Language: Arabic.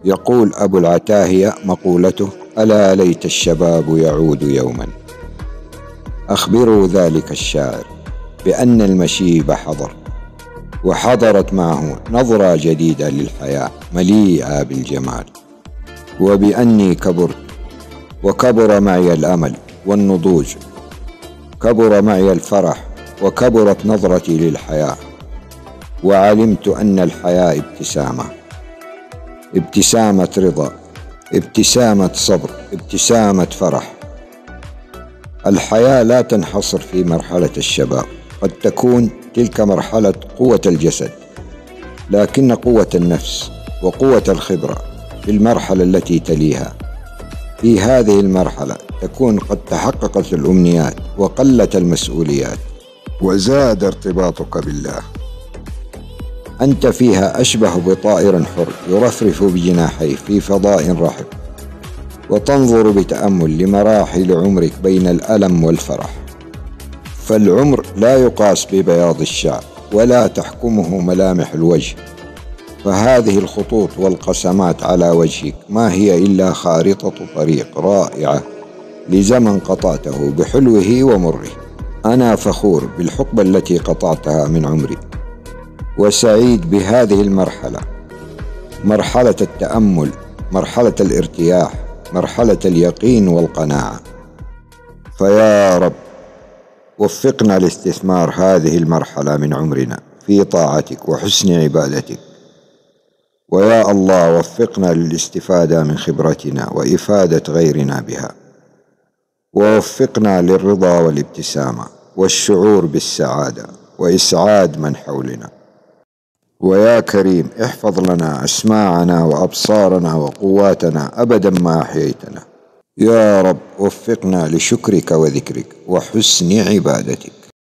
يقول أبو العتاهية مقولته: ألا ليت الشباب يعود يوما. أخبروا ذلك الشاعر بأن المشيب حضر، وحضرت معه نظرة جديدة للحياة مليئة بالجمال، وبأني كبرت وكبر معي الأمل والنضوج، كبر معي الفرح وكبرت نظرتي للحياة، وعلمت أن الحياة ابتسامة، ابتسامة رضا، ابتسامة صبر، ابتسامة فرح. الحياة لا تنحصر في مرحلة الشباب، قد تكون تلك مرحلة قوة الجسد، لكن قوة النفس وقوة الخبرة في المرحلة التي تليها. في هذه المرحلة تكون قد تحققت الأمنيات وقلت المسؤوليات وزاد ارتباطك بالله. أنت فيها أشبه بطائر حر يرفرف بجناحيه في فضاء رحب، وتنظر بتأمل لمراحل عمرك بين الألم والفرح. فالعمر لا يقاس ببياض الشعر ولا تحكمه ملامح الوجه، فهذه الخطوط والقسمات على وجهك ما هي إلا خارطة طريق رائعة لزمن قطعته بحلوه ومره. أنا فخور بالحقبة التي قطعتها من عمري، وسعيد بهذه المرحلة، مرحلة التأمل، مرحلة الارتياح، مرحلة اليقين والقناعة. فيا رب وفقنا لاستثمار هذه المرحلة من عمرنا في طاعتك وحسن عبادتك، ويا الله وفقنا للاستفادة من خبرتنا وإفادة غيرنا بها، ووفقنا للرضا والابتسامة والشعور بالسعادة وإسعاد من حولنا. ويا كريم احفظ لنا أسماعنا وأبصارنا وقواتنا أبدا ما أحييتنا. يا رب وفقنا لشكرك وذكرك وحسن عبادتك.